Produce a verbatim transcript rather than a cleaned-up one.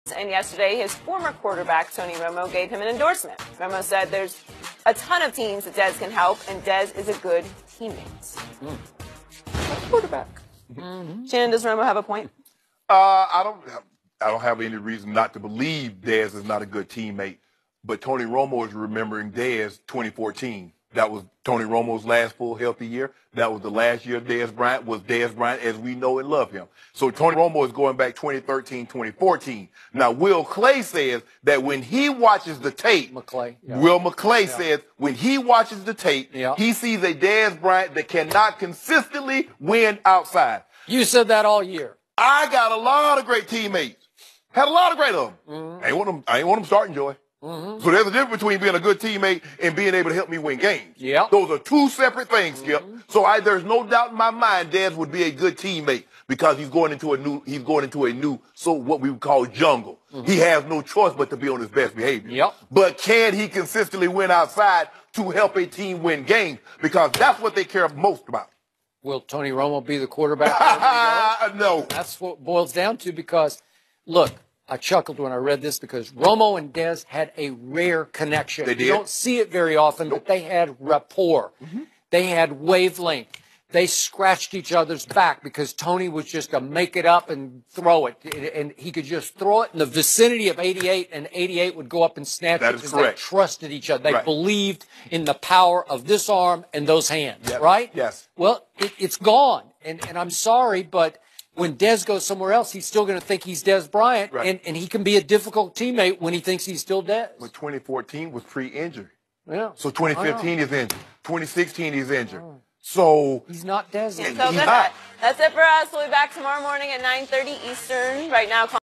And yesterday, his former quarterback, Tony Romo, gave him an endorsement. Romo said there's a ton of teams that Dez can help, and Dez is a good teammate. Mm. A quarterback. Mm-hmm. Shannon, does Romo have a point? Uh, I don't. I don't have any reason not to believe Dez is not a good teammate. But Tony Romo is remembering Dez twenty fourteen. That was Tony Romo's last full healthy year. That was the last year Dez Bryant was Dez Bryant as we know and love him. So Tony Romo is going back twenty thirteen, twenty fourteen. Now, Will Clay says that when he watches the tape, McClay, yeah. Will McClay yeah. says when he watches the tape, yeah. he sees a Dez Bryant that cannot consistently win outside. You said that all year. I got a lot of great teammates. Had a lot of great of them. Mm-hmm. I ain't want them, I ain't want them starting, Joy. Mm-hmm. So there's a difference between being a good teammate and being able to help me win games. Yep. Those are two separate things, Skip. Mm-hmm. So I, there's no doubt in my mind Dez would be a good teammate because he's going into a new, he's going into a new, so what we would call jungle. Mm-hmm. He has no choice but to be on his best behavior. Yep. But can he consistently win outside to help a team win games? Because that's what they care most about. Will Tony Romo be the quarterback? No. That's what it boils down to because, look, I chuckled when I read this because Romo and Dez had a rare connection. They did. You don't see it very often, Nope. but they had rapport. Mm-hmm. They had wavelength. They scratched each other's back because Tony was just a make it up and throw it. And he could just throw it in the vicinity of eighty-eight, and eighty-eight would go up and snatch that it is because correct. they trusted each other. They right. believed in the power of this arm and those hands, yep. right? Yes. Well, it, it's gone. And, and I'm sorry, but when Dez goes somewhere else, he's still going to think he's Dez Bryant, right. and, and he can be a difficult teammate when he thinks he's still Dez. But twenty fourteen was pre-injury. Yeah. So twenty fifteen is injured. twenty sixteen he's injured. So he's not Dez. So good. That's it for us. We'll be back tomorrow morning at nine thirty Eastern. Right now.